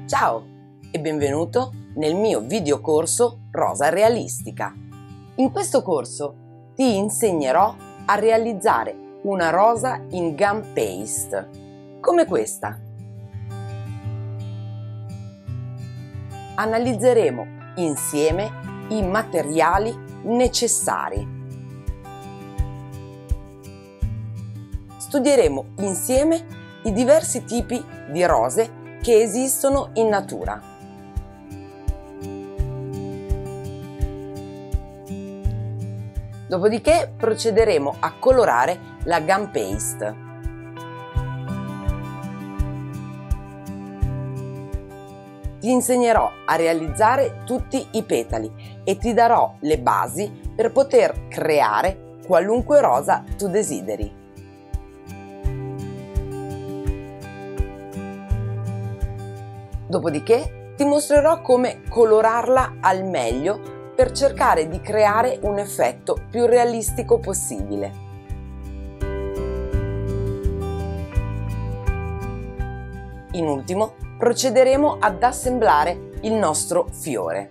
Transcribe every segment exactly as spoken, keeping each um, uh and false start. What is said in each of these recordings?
Ciao e benvenuto nel mio videocorso Rosa Realistica. In questo corso ti insegnerò a realizzare una rosa in gum paste, come questa. Analizzeremo insieme i materiali necessari. Studieremo insieme i diversi tipi di rose che esistono in natura. Dopodiché procederemo a colorare la gum paste. Ti insegnerò a realizzare tutti i petali e ti darò le basi per poter creare qualunque rosa tu desideri. Dopodiché ti mostrerò come colorarla al meglio per cercare di creare un effetto più realistico possibile. In ultimo, procederemo ad assemblare il nostro fiore.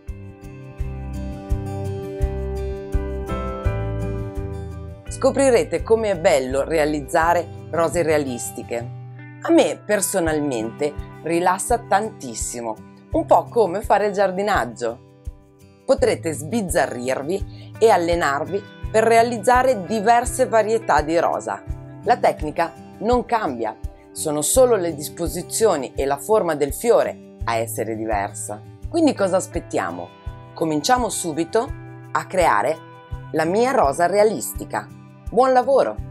Scoprirete come è bello realizzare rose realistiche. A me personalmente rilassa tantissimo, un po' come fare giardinaggio. Potrete sbizzarrirvi e allenarvi per realizzare diverse varietà di rosa. La tecnica non cambia, sono solo le disposizioni e la forma del fiore a essere diversa. Quindi cosa aspettiamo? Cominciamo subito a creare la mia rosa realistica. Buon lavoro!